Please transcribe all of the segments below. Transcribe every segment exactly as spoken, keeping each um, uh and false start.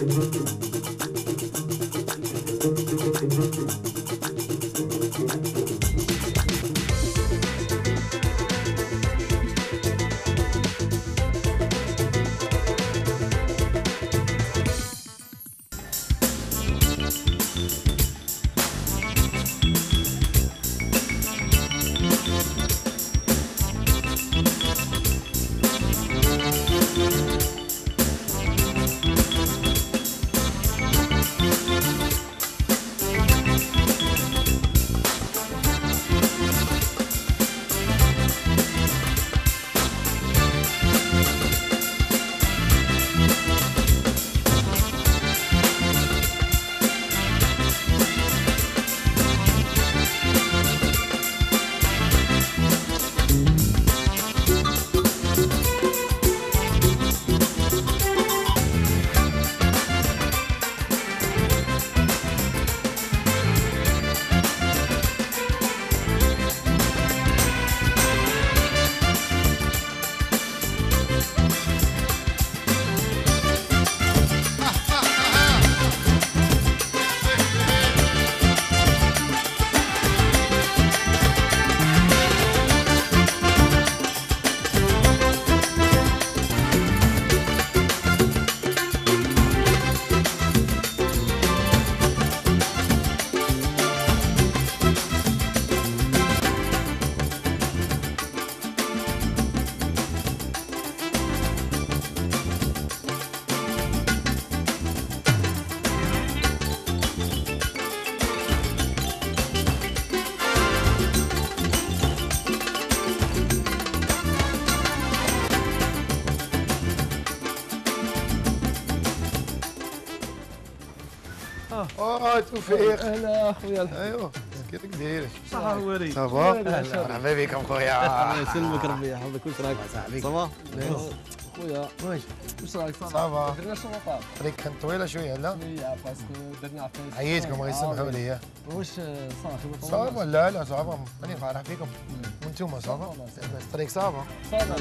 اه توفيق. اهلا اخويا. ايوا كيفك داير؟ صحة وري. صافا؟ مرحبا بكم خويا. الله يسلمك ربي يحفظك. واش راك؟ صاحبي صافا؟ خويا واش؟ واش راك؟ صافا. درنا الشوطات. هذيك كانت طويله شويه لا؟ شويه باسكو درنا عفايس. عييتكم الله يسمحوا لي. واش صافي ما صافا؟ لا لا صافا راني فرح فيكم. وانتم صافا؟ الطريق صافا؟ صافا.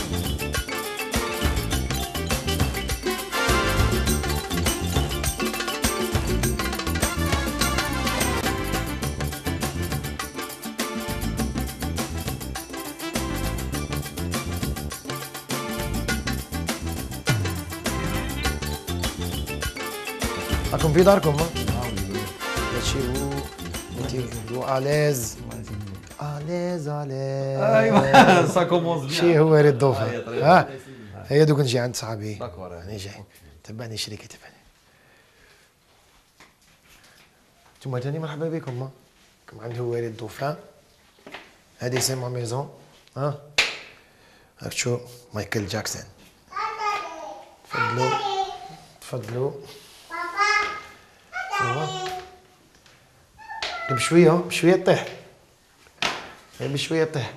راكم في داركم هادشي هو انتي اليز اليز اليز. ايوا سا كومونس بيان. شي هو ريد الضوفه. ها هيا دوك نجي عند صاحبي. داكور راني جاي. تبعني شريكي تبعني. نتوما تاني مرحبا بكم. كم عند هو ريد الضوفه. هادي سي ما ميزون. ها راك تشوف مايكل جاكسون. تفضلوا تفضلوا. بشويه بشويه طيح. بشويه طيح.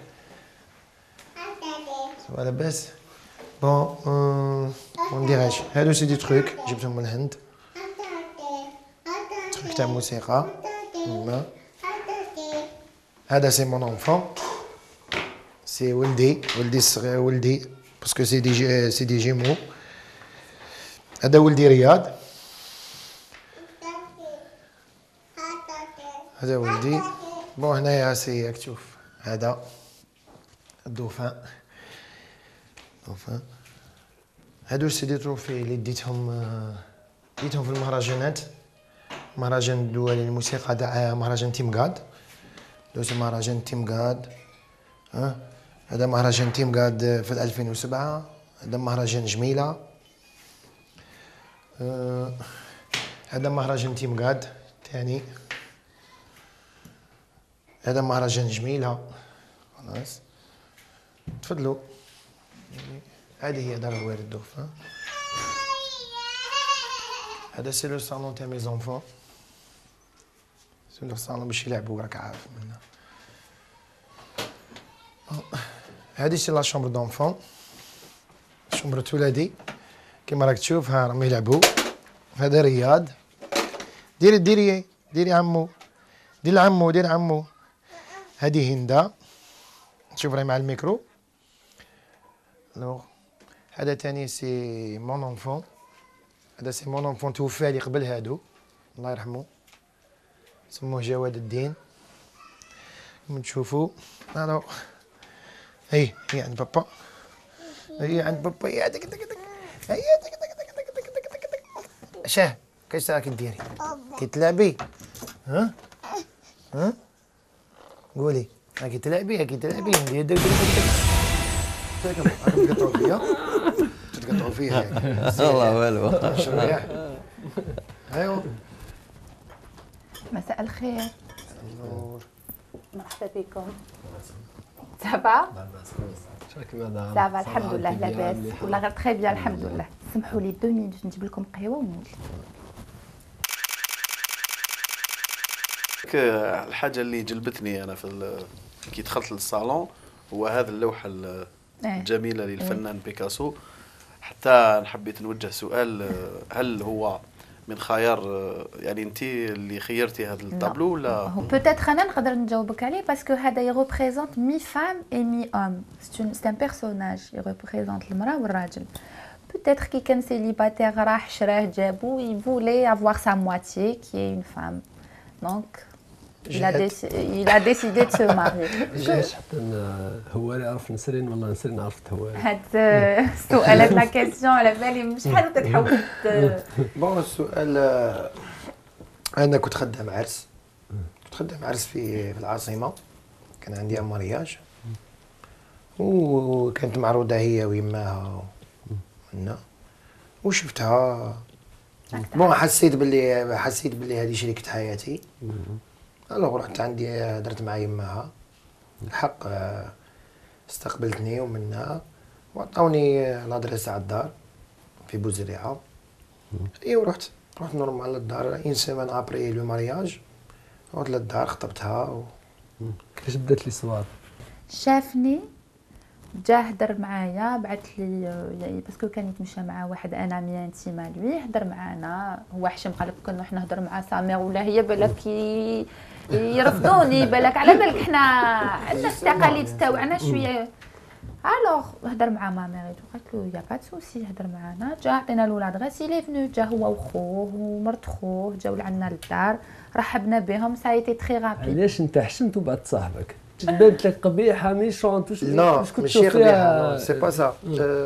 سوا لاباس. بون ما نديرهاش. هادو سي دي تروك جبتهم من الهند. تروك تاع موسيقى. هذا سي مون انفون. سي ولدي ولدي الصغير ولدي باسكو سي دي سي دي جيمو. هذا ولدي رياض. هذا ولدي. بون هنايا سي راك تشوف هذا الدوفان. الدوفان هادو سي دي تروفي اللي ديتهم ديتهم في المهرجانات. مهرجان الدولي للموسيقى تاع مهرجان تيمغاد. دوز مهرجان تيمغاد. ها هذا مهرجان تيمغاد في ألفين وسبعة. هذا مهرجان جميلة. أه هذا مهرجان تيمغاد ثاني. هذا مهرجان جميلة. خلاص تفضلوا. هذه هي دار الوالد الدوفان. هذا سي لو صالون تاع مي زونفون. سي لو صالون باش يلعبوا راك عارف منها. هذه سي لا شومبر دونفون. شومبر ولادي كيما راك تشوف. ها راهم يلعبوا. هذا رياض. ديري ديري ديري عمو. دير عمو دير عمو. هذه هندا. تشوف راهي مع الميكرو. لو هذا تاني سي مون انفون. هذا سي مون اونفون توفى لي قبل هادو الله يرحمه، سموه جواد الدين. كما تشوفوا الو هي هي عند بابا، هي عند بابا، هي هذيك هذيك هي هذيك هذيك. شاه كاش راكي ديري؟ كتلعبي؟ ها ها قولي راكي تلعبي راكي تلعبي ندير دك دك دك دك تقطعوا فيها تقطعوا فيها والله والو شويه. ايوا مساء الخير. النور. مرحبا بكم. سافا؟ سافا الحمد لله لاباس ولا غير تخي بيان الحمد لله. سمحوا لي دو مينوت نجيب لكم قهوه ونولي. الحاجه اللي جلبتني انا في كي دخلت للصالون هو هذه اللوحه الجميله للفنان بيكاسو. حتى حبيت نوجه سؤال، هل هو من خيار يعني انت اللي خيرتي هذا الطابلو ولا هو بوتيتر انا نقدر نجاوبك عليه باسكو هذا يغوبريزونت مي فام اي مي اوم، سي ان بيرسوناج يغوبريزونت المراه والراجل. بوتيتر كي كان سيليباتير راح شراه جابو يفولي افوار سا مواتيي كي اي اون فام، دونك il a décidé il a décidé de se marier. علاش حتى هو اللي عرف نسرين والله نسرين عرفت هو هاد السؤال هاد لا كيسيون على بالي شحال تتحول. بون السؤال انا كنت خدام عرس، كنت خدام عرس في في العاصمه، كان عندي مارياج وكانت معروضه هي ويماها منا وشفتها. بون حسيت باللي حسيت باللي هذه شريكة حياتي. الوغ رحت عندي هضرت مع يماها، الحق استقبلتني ومنها وعطاوني لادريس على الدار في بوزريعه. اي ورحت رحت نورمال للدار اون سيمان ابري لو مارياج، رحت للدار خطبتها و... كيفاش بدات لي صوار؟ شافني جا هدر معايا بعث لي يعني باسكو كان يتمشى مع واحد انا مي انتيما لوي، هدر معانا هو حشم قال لك كنروح نهضر مع سامير ولا هي بالك يرفضوني بالك على بالك حنا عندنا التقاليد تاعنا شويه. الوغ هدر مع ماميريتو قالت له يا با سوسي هدر معانا، جا عطينا له لادغيس لي فنو، جا هو وخوه ومرت خوه جاو لعنا للدار رحبنا بهم سايتي تري رابيد. علاش انت حشمت وبعد صاحبك؟ بانت لك قبيحه ميشونت واش لا ماشي قبيحه سي با سا.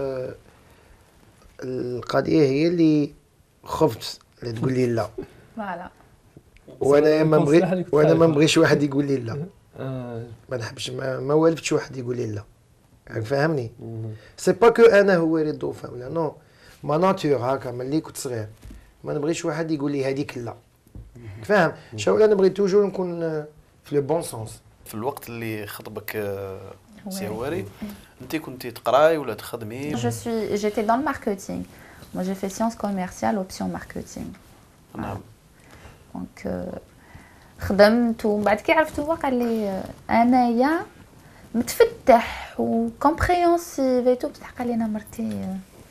القضيه هي اللي خفت اللي تقول لي لا، فوالا وانا ما نبغي وانا ما نبغيش واحد يقول لي لا. اه ما نحبش ما, ما والفتش واحد يقول لي لا، راك فاهمني؟ سي با كو انا هو ريد دوفان ولا نو، ما ناتور هكا ملي كنت صغير ما نبغيش واحد يقول لي هذيك لا، فاهم؟ شاول انا نبغي توجور نكون في لو بون سونس. في الوقت اللي خطبك سي هواري انت كنتي تقراي ولا تخدمي؟ Je suis j'étais dans le marketing. Moi j'ai fait sciences commerciales option marketing. نعم. دونك خدمت ومن بعد كي عرفت هو قال لي انايا متفتح وكومبريونسيف ايتو، بصح قال لي انا مرتي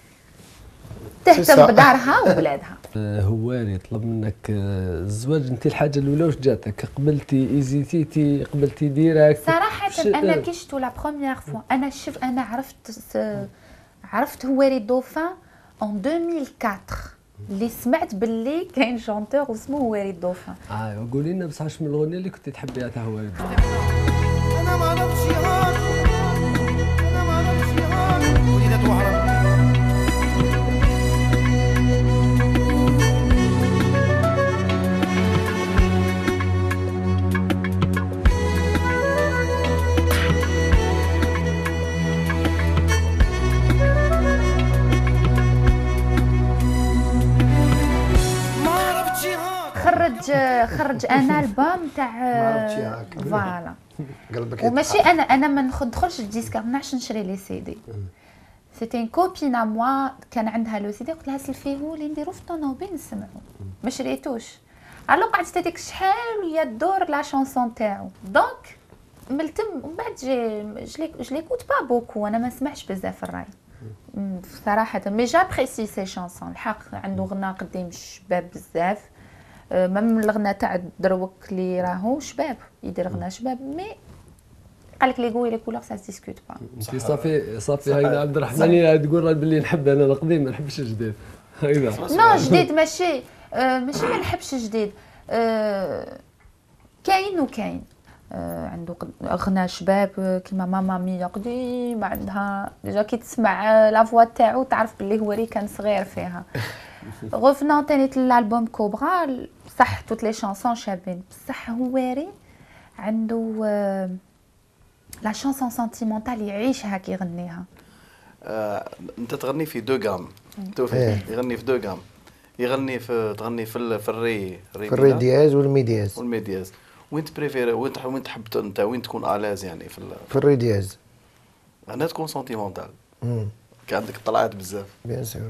تهتم بدارها وبلادها. هواري طلب منك الزواج، انت الحاجه الاولى واش جاتك؟ قبلتي ايزيتيتي قبلتي ديراكت؟ صراحه انا كي شفتو لا بروميير فوا انا شف انا عرفت عرفت هواري دوفان ان ألفين وأربعة اللي سمعت باللي كاين شونتور اسمه هواري دوفان. اه قولي لنا بصح شنو من الاغنيه اللي كنتي تحبيها تاع هواري دوفان؟ انا ما نمشي هاك انا ما نمشي هاك وليدات وحرم. خرج خرج انا البوم تاع فوالا قلبك وماشي انا انا ما ندخلش الديسك ما نعرفش نشري لي سي دي. سيتي ان كوبين ا موا كان عندها لو سي دي قلت لها سلفيه لي نديرو في الطونوبيل نسمعو، ما شريتوش. الو قعدت هذيك شحال وهي تدور لا شونسون تاعو، دونك ملتم ومن بعد جي جلي جلي كوت با بوكو، انا ما نسمعش بزاف الراي صراحه. مي جابريسي سي شونسون الحق، عنده غنى قديم الشباب بزاف، ميم الغنى تاع دروك اللي راهو شباب يدير غنى شباب، مي قالك لي كوي لي كولور سا ديسكوت با. انت صافي صافي هاي عبد الرحمن تقول باللي نحب انا القديم ما نحبش الجديد. نو جديد ماشي آه ماشي ما نحبش جديد آه كاين وكاين آه عنده اغنى شباب كيما ماما ميا قديمه عندها ديجا كي تسمع لا فوا تاعو تعرف باللي هو ري كان صغير فيها. غوفنا تاني الالبوم كوبرا صح توت لي شانسون شابين بصح هو ري عنده آه لا شانسون سنتيمونتال يعيشها كي يغنيها. آه، انت تغني في دو غام توفيق إيه. يغني في دو غام يغني في تغني في ال- في الري في الري دياز والمي دياز. والمي دياز. وين تبريفيري وين تح- وين تحب ت- انت وين تكون الاز يعني في ال- في الري دياز. هنا تكون سونتيمونتال امم كان عندك طلعات بزاف. بيان سور.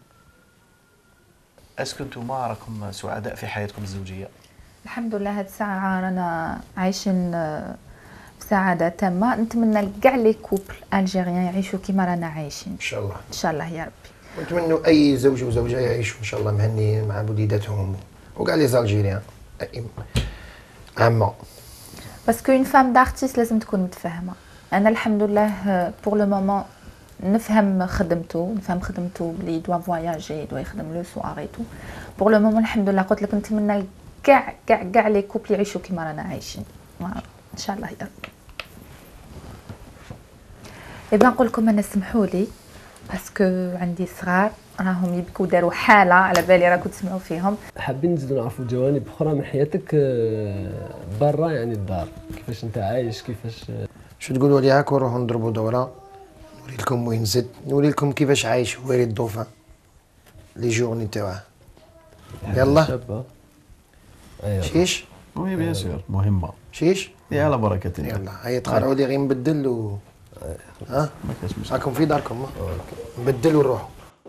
اسكو انتوما راكم سعداء في حياتكم الزوجيه؟ الحمد لله هاد الساعة رانا عايشين آه، بسعادة تامة. نتمنى لكاع لي كوبل الجيريان يعيشوا كيما رانا عايشين ان شاء الله. ان شاء الله يا ربي. ونتمنوا اي زوج وزوجه يعيشوا ان شاء الله مهنيين مع وليداتهم وكاع لي زالجيريان عامه. باسكو اون فام دارتيست لازم تكون متفاهمة. انا الحمد لله بور لو مومون نفهم خدمته نفهم خدمته بلي دوا فواياجي دوا يخدم لو سواري تو. بور لو مومون الحمد لله قلت لك نتمنى كاع كاع كاع لي كوبل يعيشوا كيما رانا عايشين ان شاء الله يا ربي. اذا نقول لكم انا سمحوا لي باسكو عندي صغار راهم يبكوا داروا حاله على بالي راكم تسمعوا فيهم. حابين نزيدوا نعرفوا جوانب اخرى من حياتك آه، برا يعني الدار، كيفاش انت عايش كيفاش آه، شو تقولوا لي هاك نروحوا نضربوا دوره نوري لكم وين زد نوري لكم كيفاش عايش ويري الدوفان لي جورني تاعه. يلا شابه. ايوا شيش وي بيان سور مهمه. شيش يا على بركه الله. يلا هيا تقرعوا لي غير نبدل و ها ما كاش مشكل. راكم في داركم ها؟ نبدل ونروحوا.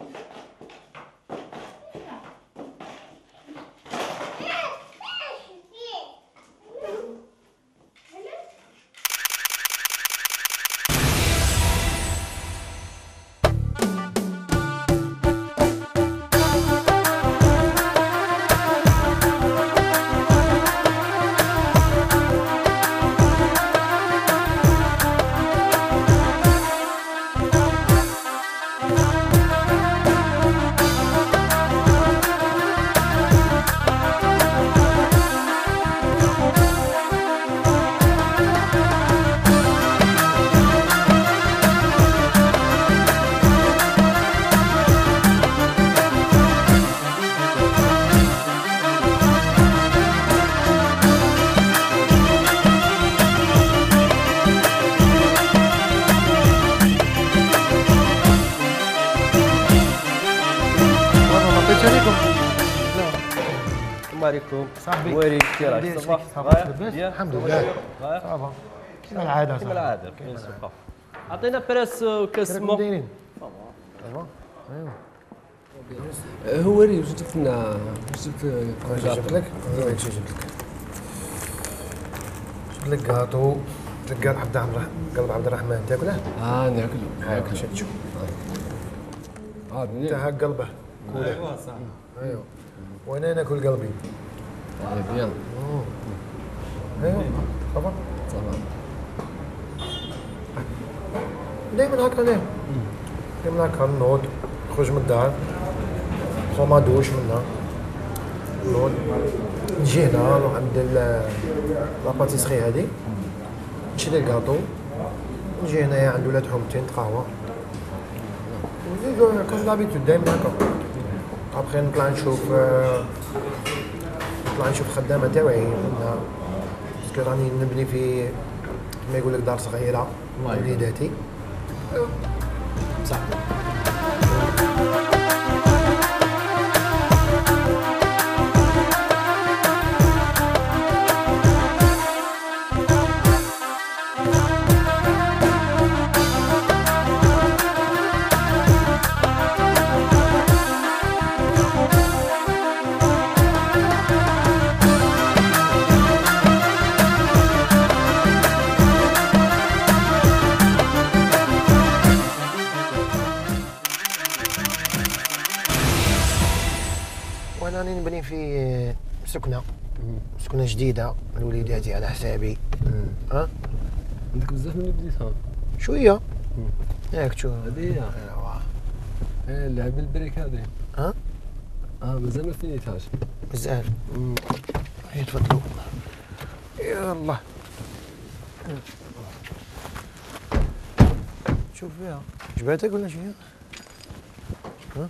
عليكم صاحبي. ويلي كي راك صباح الحمد لله صافا كيما العاده كيما العاده بيان سور. عطينا بريس وكاس كيفاش مو. دايرين؟ آه، هو ري واش جبت لنا واش جبت واش جبت لك؟ وياك شو جبت لك؟ جبت لك كاطو جبت قلب عبد الرحمن قلب عبد الرحمن تاكله؟ اه ناكلو هاك شد شوف اه انت بنين هاك قلبه ايوه صح ايوه وانا ناكل قلبي آه، بيان ايوه صافا صافا. دايما هكا انا دايما هكا نوض نخرج من الدار نخو ما دوش منها نوض نجي هنا نروح عند ال- لاباتيسري هادي نشري الكاطو نجي هنايا عند ولاد حومتي نتقهوى ونزيدو كوم دابيتود دايما هكا. ابخي نطلع نشوف آه، نطلع نشوف الخدامه تاوعي منها باسكو راني نبني في كما يقول لك دار صغيره وليداتي. ايوا صح. وانا راني نبني في سكنه سكنه جديده لوليداتي على حسابي. ها عندك بزاف من اللي بديتها. شويه ياك تشوف هذه هي ايوا آه، اللعب البريك هذه. ها اه مازال ما فينيتهاش. مازال. هيا تفضلوا. يلا. شوف فيها. جبعتك ولا شي؟ ها؟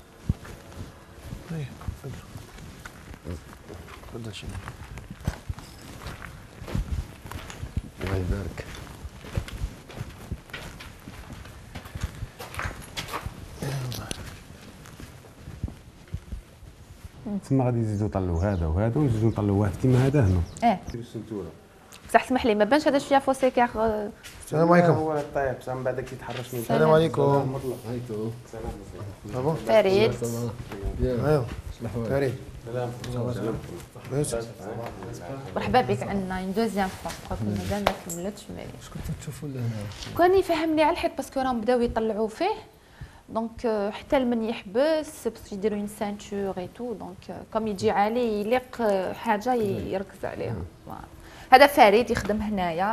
هيا تفضل. تفضل شي. الله يبارك. تما غادي يزيدوا يطلعوا هذا وهذا ويزيدوا يطلعوا واحد كيما هذا هنا. اه بصح اسمح لي ما بانش هذا شويه فوسي كاع. السلام عليكم. هو الطيب بصح من بعد كيتحرش من السلام عليكم. هايتو. بابا. فريد. ايوا. شنو فريد. سلام. مرحبا بك عندنا اون دوزيام فوا كنا مازال ما كملتش مي شكون تشوفوا لهنا؟ كان يفهمني على الحيط باسكو راهم بداو يطلعوا فيه دونك حتى المن يحبس باش يديروا اون سانتور اي تو دونك كوم يجي عليه يليق حاجه يركز عليها. هذا فريد يخدم هنايا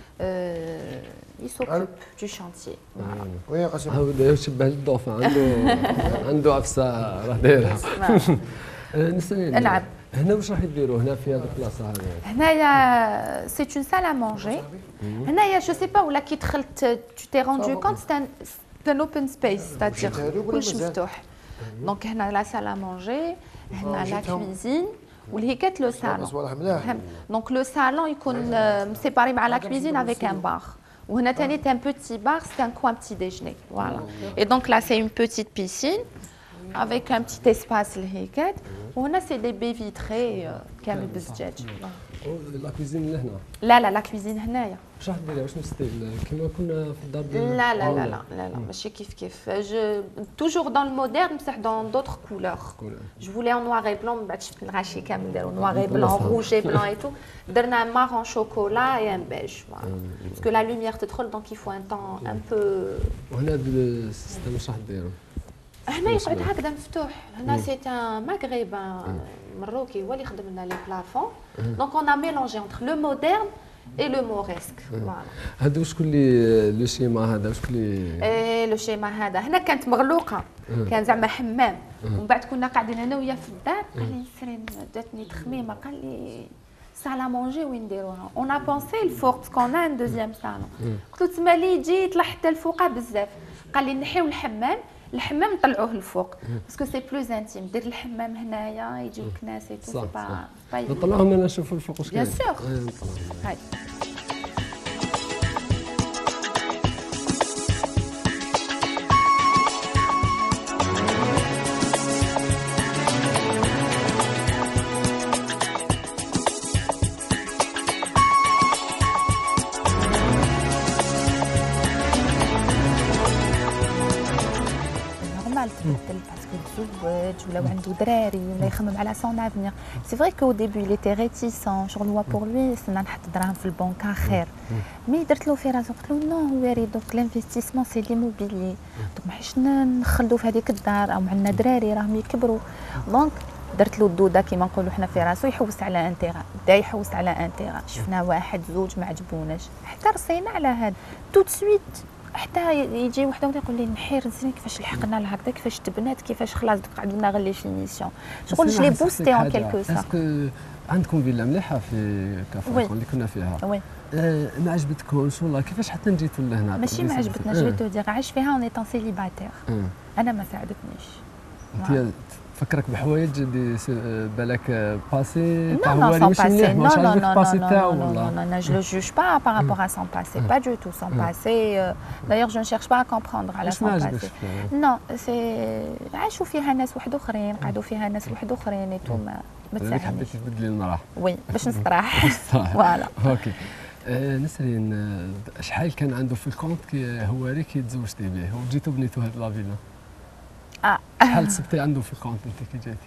يسوكوب دو شانتيي. وي قاسم. هذا يشبه للدوفا عنده عنده عفسه راه دايرها. نسالي نعم. هنا واش راح يديروا هنا في هذه البلاصه هذه؟ هنايا سي اون سال ا مونجي. هنايا جو سي با ولا كي دخلت تو تي روندو كونت سي ان اوبن سبيس ستادير كلش مفتوح. دونك هنا لا سال ا مونجي هنا لا كويزين والهيكات لو سالون. دونك لو سالون يكون مسيباري مع لا كويزين افيك ان بار وهنا ثاني تي ان بوتي بار سي ان كوان بتي ديجني فوالا. اي دونك لا سي اون بوتيت بيسين avec un petit espace لهيكات وهنا سي دي بي فيتري كامل بالزجاج. لا كويزين لهنا؟ لا لا لا كويزين هنايا. واش راح ديريها واش ستيل كيما كنا في الدار ديالنا؟ لا لا لا لا لا لا ماشي كيف كيف. جو توجور دون المودرن بصح دون دوطخ كولور. جو فولي ان نوار اي بلون من بعد شفت الغاشي كامل داروا نوار اي بلون روج اي بلون اي تو درنا مارون شوكولا اي ان بيج باسكو لا لوميير تدخل دونك يفو ان طون ان بو. وهنا السيستم واش راح ديروا؟ هنا يقعد هكذا مفتوح. هنا سي ان مغربان مروكي هو اللي يخدم لنا لي بلافون دونك اون ا ميلونجي انتر لو مودرن اي لو موريسك. فوالا. هذا وشكون اللي لو شيما هذا وشكون اللي؟ ايه لو شيما هذا هنا كانت مغلوقه كان زعما حمام ومن بعد كنا قاعدين انا وياه في الدار قال لي سرين جاتني تخميمه قال لي سالا مونجي وين نديروها اون ا بونسي الفوق باسكو اون ان دوزيام سالون. قلت له تما لي يجي يطلع حتى الفوق بزاف. قال لي نحيو الحمام الحمام نطلعوه للفوق باسكو سي بلوز انتيم. دير الحمام هنايا يجيوك ناس اي تو سي با نطلعوهم انا نشوفوا الفوق واش كاين. بيان سور. هاي تبدل باسكو تزوج ولا عنده دراري ولا يخمم على سون افنيغ. سي فري كو ديبي لي تي ريتيسون شغل هو بور لوي استنى نحط دراهم في البنكه خير. مي درت له في راسو قلت له نو هو يريد دوك لانفستيسمون سي ليموبيلي دوك ماحيش نخلو في هذيك الدار او عندنا دراري راهم يكبروا دونك درت له الدوده كيما نقولوا حنا في راسو يحوس على ان تيغا. بدا يحوس على ان تيغا شفنا واحد زوج ما عجبوناش حتى رصينا على هذا تو سويت حتى يجي وحده يقول لي نحي رزني كيفاش لحقنا لهكذا كيفاش تبنات كيفاش خلاص قعدنا غير لي فينيسيون شغل جو لي بوستي اون كيلكو سا. اسكو عندكم فيلا مليحه في كافركون اللي كنا فيها؟ وي. آه ما عجبتكمش والله كيفاش حتى نجيتوا لهنا؟ ماشي ما عجبتناش جو تو دير عايش فيها اون ايطون سيليباتير. انا ما ساعدتنيش. انت فكرك بحوايج اللي بالك باسي تاع هو اللي ماشي مليح ماش عاجبك باسي تاعو والله. Non, non, je le juge pas par rapport à son passé, pas du tout son passé. D'ailleurs, je ne cherche pas à comprendre على son passé. Non, c'est عاشوا فيها ناس واحد اخرين قعدوا فيها ناس واحد اخرين اي تو ما ما تساعدنيش. حبيتي تبدلي المراه؟ وي باش نستراح. فوالا. اوكي. نسرين شحال كان عنده في الكونت كي هو ريك كي تزوجتي به وجيتوا بنيتوا هاد لافيلا؟ اه شحال صبتي عنده في الكونت انت كي جيتي؟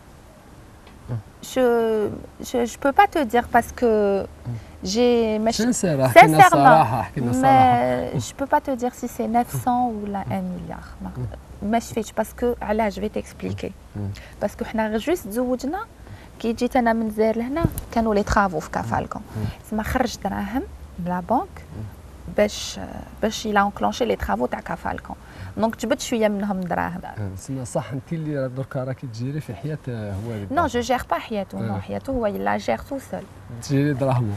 Je, je, je peux pas te dire parce que j'ai... Sincère, sincèrement, mais je peux pas te dire si c'est neuf cents ou là un milliard. ما شفتش باسكو علاش je vais t'expliquer. باسكو حنا جوست تزوجنا كي جيت انا من الجزائر لهنا كانوا لي طرافو في كافالكون. تما خرج دراهم من لا بنك باش باش يلا انكلونشي لي ترافو تاع كافالكون. دونك جبت شويه منهم دراهم. سما صح انت اللي دركا راكي تجيري في حياه هواري؟ نو جو جير با حياته، نو حياته هو يلا جير تو سول. تجيري دراهمو؟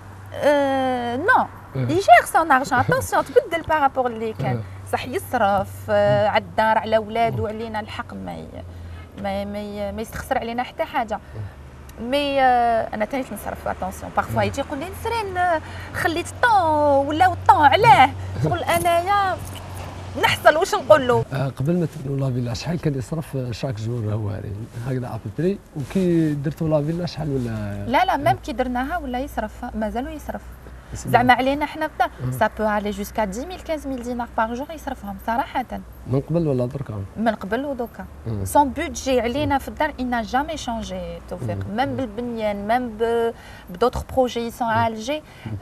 نو يجير سون ارجون. اتونسيون تبدل بارابور اللي كان صح يصرف على الدار على ولادو علينا الحق ما ما ما, ما يستخسر علينا حتى حاجه. مي انا تاني نصرف اتونسيون بارفوا يجي يقول لي نسرين خليت الطون ولا الطون علاه تقول انايا نحصل واش نقول له. قبل ما تبنوا لا فيلا شحال كان يصرف شاك جور هواري هكذا ابري وكي درتوا لا فيلا شحال ولا؟ لا لا ميم كي درناها ولا يصرف مازالوا يصرف زعما علينا حنا في الدار سا بو علي جوسكا عشرة ألف خمسة ألاف دينار باغ جور يصرفهم صراحه. من قبل ولا دركا؟ من قبل ودوكا. سون بودجي علينا في الدار إنا جامي شونجي توفيق ميم بالبنيان ميم بدوتر بروجي سون عالجي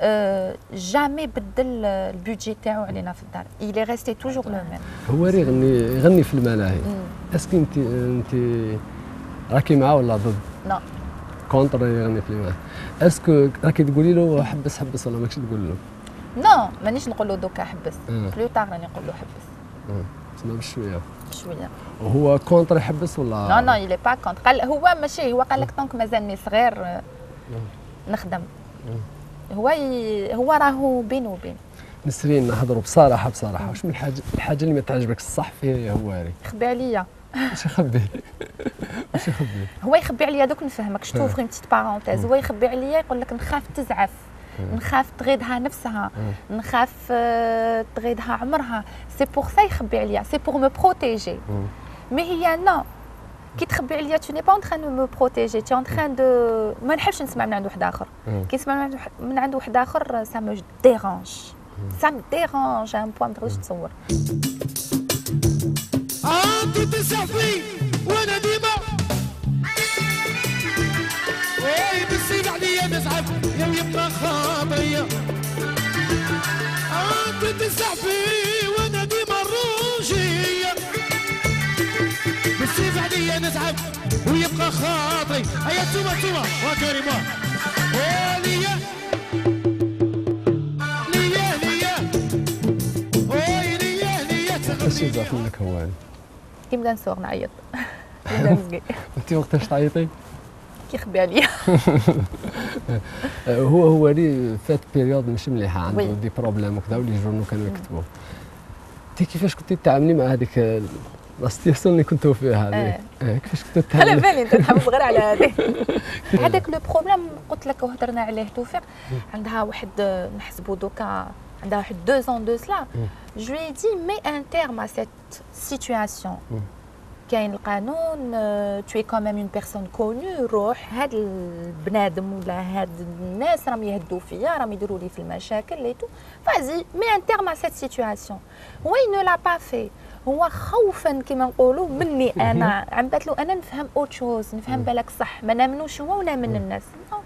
جامي بدل البودجي تاعو علينا في الدار. إلي ريستي توجور لو ميم. هو يغني يغني في الملاهي. اسكو انت انت راكي معاه ولا ضد؟ نو كونتر يغني في الملاهي. اسكو راكي تقولي له حبس حبس ولا ماكش تقول له؟ نو مانيش نقول له دوكا حبس بلو تاغ راني نقول له حبس. تسمى بشويه شويه. وهو كونتر يحبس ولا؟ نو نو يلي با كونتر. قال هو ماشي هو قال لك طونك مازالني صغير نخدم. هو ي... هو راهو بينه وبين. نسرين نهضروا بصراحه بصراحه واش من الحاجه الحاجه اللي ما تعجبك الصح فيه هواري؟ خبي عليا. واش يخبي؟ واش يخبي؟ هو يخبي عليا دوك نفهمك شتو فغي بتيت بارونتيز. هو يخبي عليا يقول لك نخاف تزعف نخاف تغيدها نفسها نخاف تغيدها عمرها. سي بور سا يخبي عليا سي بور مو بروتيجي. مي هي نو كي تخبي عليا تو ني با اون تران دو مو بروتيجي تي اون تران دو ما نحبش نسمع من عند واحد اخر. كي نسمع من عند واحد اخر سا مو ديرانج سا مو ديرانج ان بوان ما تقدرش تصور. انت تسعفي وانا ديما واي بتصيب عليا نزعف يا يبقى خاطيه. انت تسعفي وانا ديما الروجيه بتصيب عليا نزعف ويبقى خاطري. هيا توما توما وكريمه وليا ليا ليا وي ليا ليا. اش يزعف منك هواري؟ كي نبدا نسوق نعيط نبدا نسقي. انت وقتاش تعيطي؟ كيخبي عليا. هو هواري فات بيريود ماشي مليحه عنده دي بروبليم وكذا ولي جورنو كانوا يكتبوا. انت كيفاش كنتي تعاملي مع هذيك لا سيتياسيون اللي كنتو فيها هذيك؟ اه كيفاش كنتو تعاملي؟ على بالي انت تحب غير على هذه. هذاك لو بروبليم قلت لك وهضرنا عليه توفيق عندها واحد نحسبوا دوكا عندها واحد دو زون دو سلا. جو لي دي مي ان تيرم ا سيت سيتوياسيون. كاين القانون تو اي كوميم اون بيرسون كونو روح هاد البنادم ولا هاد الناس راهم يهدوا فيا راهم يديروا لي في المشاكل لي تو فازي مي ان تيرم ا سيت سيتوياسيون. هو نو لا با في هو خوفا كما نقولوا مني انا عم بات له انا نفهم اوت شوز نفهم بالك صح ما نامنوش هو ونامن الناس.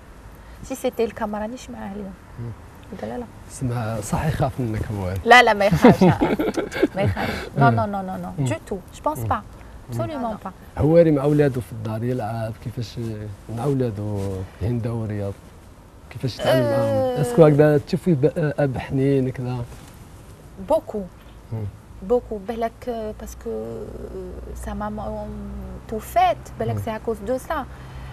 سي سيتي الكاميرا رانيش معاه اليوم. لا لا سمع صح يخاف منك هو؟ لا لا ما يخافش ما يخافش. نو نو نو نو نو دو تو جو بونس با ابسوليومون با. هواري مع اولادو في الدار يلعب كيفاش مع اولادو هند ورياض كيفاش يتعامل معاهم؟ اسكو هكذا تشوفيه اب حنين كذا؟ بوكو بوكو بالك باسكو سا ماما توفات بالك سي اكوز دو سا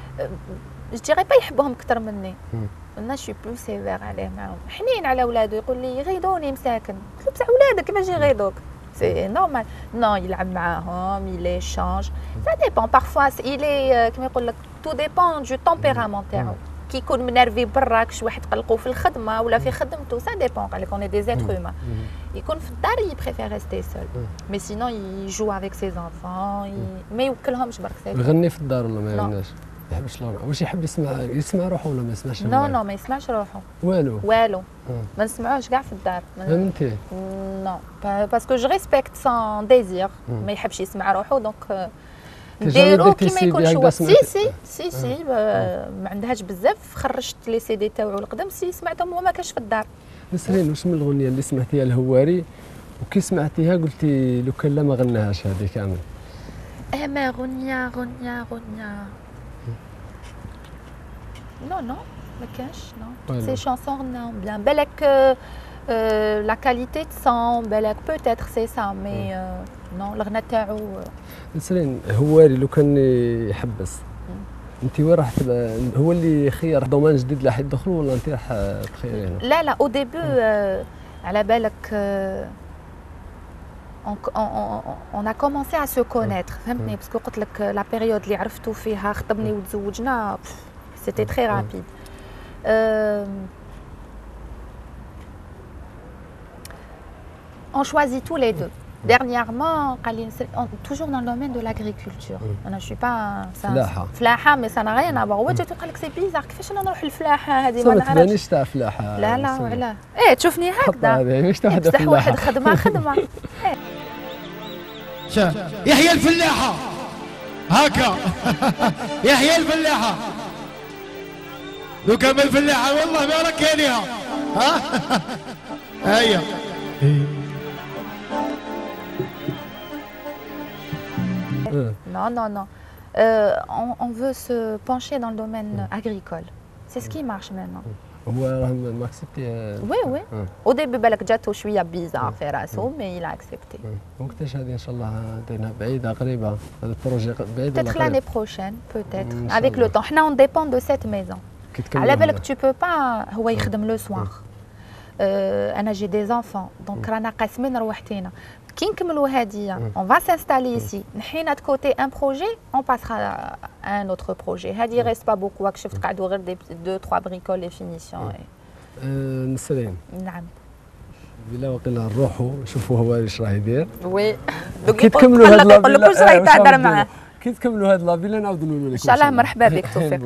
جو ديغي با يحبهم اكثر مني. انا شي بلو سيفير عليه معاهم حنين على ولادو يقول لي يغيضوني مساكن. قلت له بصح ولادك كيفاش يغيضوك؟ سي نورمال. نو يلعب معاهم يلي شانج سا ديبون بارفوا يلي كيما يقول لك تو ديبون دو تمبيرامون تاعو. كي يكون منرفي برا كش واحد قلقو في الخدمه ولا في خدمته سا ديبون قال لك اون دي زيتر هومان. يكون في الدار يبريفير ريستي سول مي سينون يجو افيك سي زانفون ما يوكلهمش برك. يغني في الدار ولا ما يغناش؟ ما يحبش لا واش يحب يسمع يسمع روحه ولا ما يسمعش؟ نو نو ما يسمعش روحه والو والو ما نسمعوش كاع في الدار. فهمتي؟ نو باسكو جو ريسبكت سون ديزير ما يحبش يسمع روحه دونك نديرو كيما يكون شو. سي سي سي سي ما عندهاش بزاف خرجت لي سي دي تاعو القدم سي سمعتهم وما كاش في الدار. نسرين واش من الاغنيه اللي سمعتيها الهواري وكي سمعتيها قلتي لو كان لا ما غناهاش هذه كامل؟ اما غنيا غنيا غنيا نو نو ما كانش نو سي شانسون غناهم بيان بالك لا كاليتي تصون بالك بوتيتر سي سا مي نو الغناء تاعو. نسرين هواري لو كان يحبس انت وين راح هو اللي خير دومان جديد اللي راح يدخلوا ولا انت راح تخيري هنا؟ لا لا او ديبي على بالك اون ا كومونسي ا سو كونيتر فهمتني باسكو قلت لك لا بيريود اللي عرفتو فيها خطبني وتزوجنا سيتي تري رابيد. On choisit tous les deux. Dernièrement, toujours dans le domaine de l'agriculture. Je ne suis pas فلاحة. فلاحة mais ça n'a rien à voir. Ouais, tu te dis que c'est bizarre. كيفاش انا نروح للفلاحة هذه ما تبانيش تاع فلاحة. لا لا وعلاه. ايه تشوفني هكذا. مش تاع بصح واحد خدمة خدمة. يحيى الفلاحة. هكا. يحيى الفلاحة. لو كان الفلاحة والله ما راك كانيها. ها؟ هيا. Non, non, non. Euh, on, on veut se pencher dans le domaine agricole. C'est ce qui marche maintenant. هو راه ما اكسبتي. وي وي. au début بالك جاتو شويه بيزار في راسو مي il a accepté. وقتاش هذه ان شاء الله دايرها بعيده قريبه هذا البروجي بعيد ولا peut-être l'année prochaine peut-être avec le temps. حنا on dépend de cette maison. على بالك tu peux pas هو يخدم لو سوار. انا جي دي زانفون دونك رانا قاسمين روحتينا. كي نكملوا هاديه on va s'installer ici نحينا de côté un projet on passera à un autre projet. هادي reste pas beaucoup راك شفت قعدوا غير دي deux trois bricoles et finition. نسرين نعم بلا وقيلا نروحوا نشوفوا هو ايش راه يدير. وي كي تكملوا هاد لابيلا نقول لك واش راهي تهضر معاه. كي تكملوا هاد لابيلا نعاودوا نقولوا لكم ان شاء الله. مرحبا بك توفيق.